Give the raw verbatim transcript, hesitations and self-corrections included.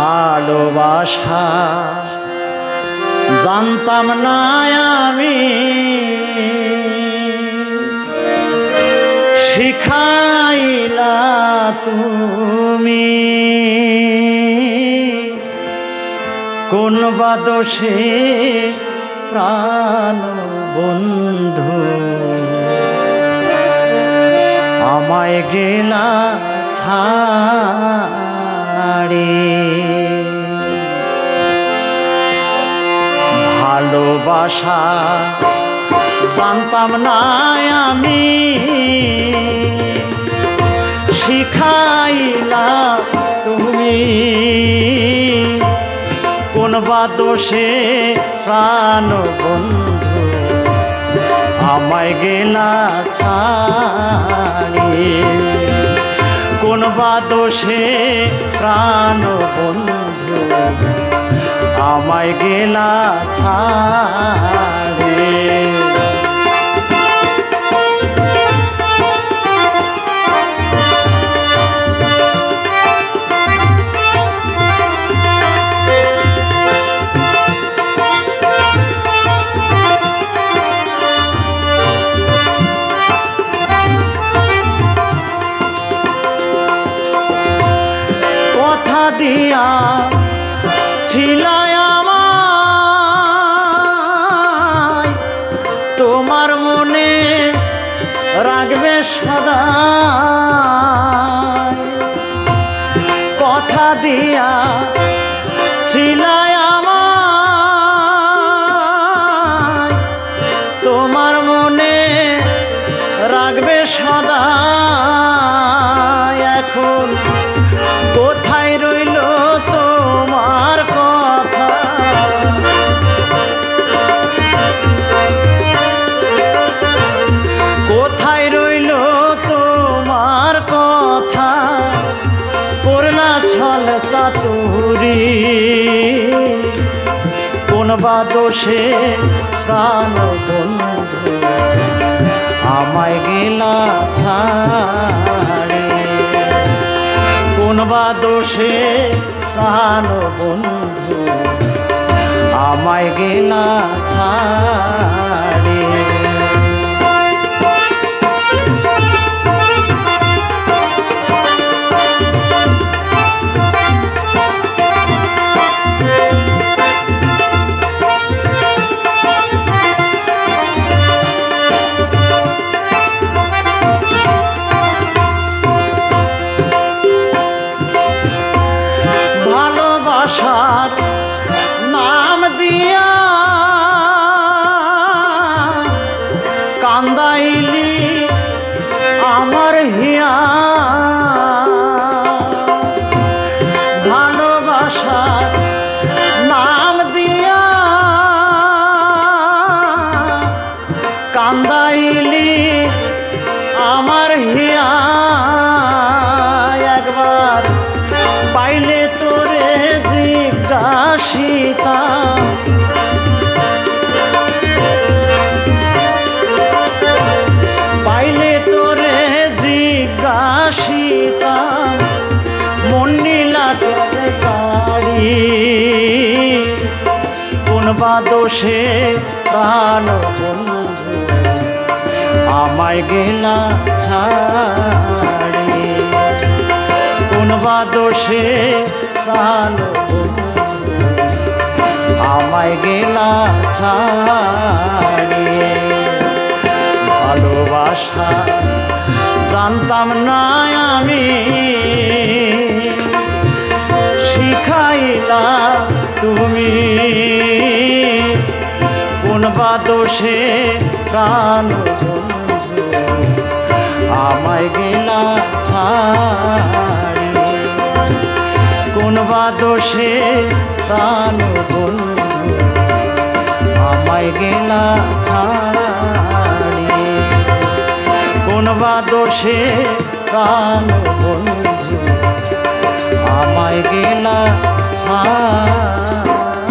ভালোবাসা জানতাম না আমি, শিখাইলা তুমি কোন বা দোষে প্রাণ বন্ধু আমায় গেলা ছাড়ে। ভালোবাসা জানতাম না আমি, শিখাইলা তুমি কোন বা দোষে প্রাণ বন্ধু আমায় গেলা ছাড়ে। কোন বা দোষে প্রাণ বন্ধু আমায় গেলা ছাড়ে। কথা দিয়া ছিলাই আমায় তোমার মনে রাখবে সদা। কথা দিয়া ছিলাই আমায় তোমার মনে রাখবে সদা। এখন কোথায় রইল তোমার কথা, কোথায় রইল তোমার কথা, করলা ছল চাতুরি কোন বা দোষে প্রাণ বন্ধু আমায় গেলা ছাড়ে। কোন বা দোষে প্রাণ বন্ধু আমায় গেলা ছাড়ে। ভালোবাসার নাম দিয়া কান্দাইলি আমার হিয়া। ভালোবাসার নাম দিয়া কান্দাইলি আমার হিয়া। একবার পাইলে তোরে জিজ্ঞাসিতাম, পাইলে তোরে জিজ্ঞাসিতাম মন নীলা করে গাড়ি। কোন বা দোষে প্রাণ বন্ধু আমায় গেলা ছাড়ে। কোন বা দোষে প্রাণ বন্ধু আমায় গেলা ছাড়ে। ভালোবাসা জানতাম না আমি, শিখাইলা তুমি কোন বা দোষে প্রাণ বন্ধু আমায় গেলা ছাড়ে। কোন বা দোষে প্রাণ বন্ধু আমায় গেলা ছাড়ে। কোন বা দোষে প্রাণ বন্ধু আমায় গেলা ছাড়ে।